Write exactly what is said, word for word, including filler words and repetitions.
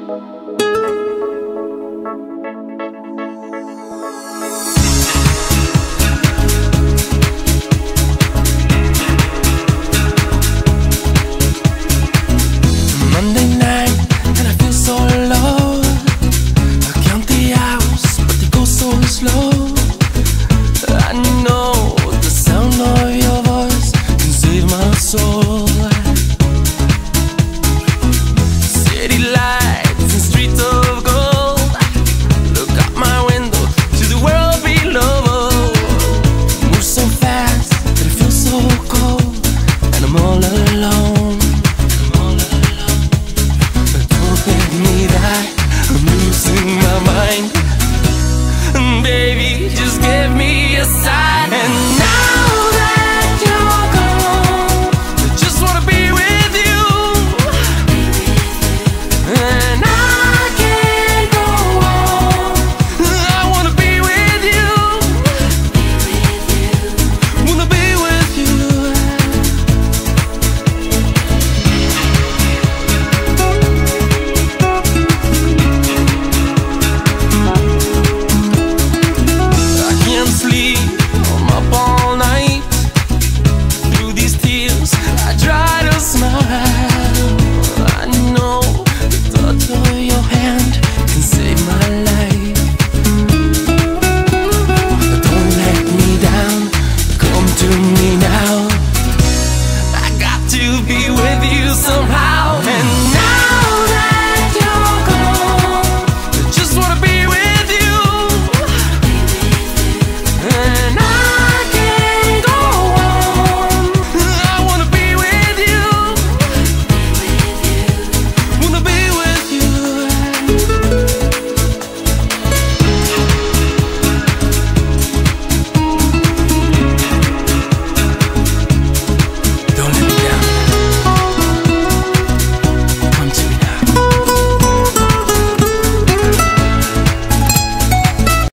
Soul. City lights and streets of gold. Look out my window to the world below. Move so fast that it feels so cold, and I'm all alone. I'm all alone. But don't think me that I'm losing my mind. Baby, just give me a sign. And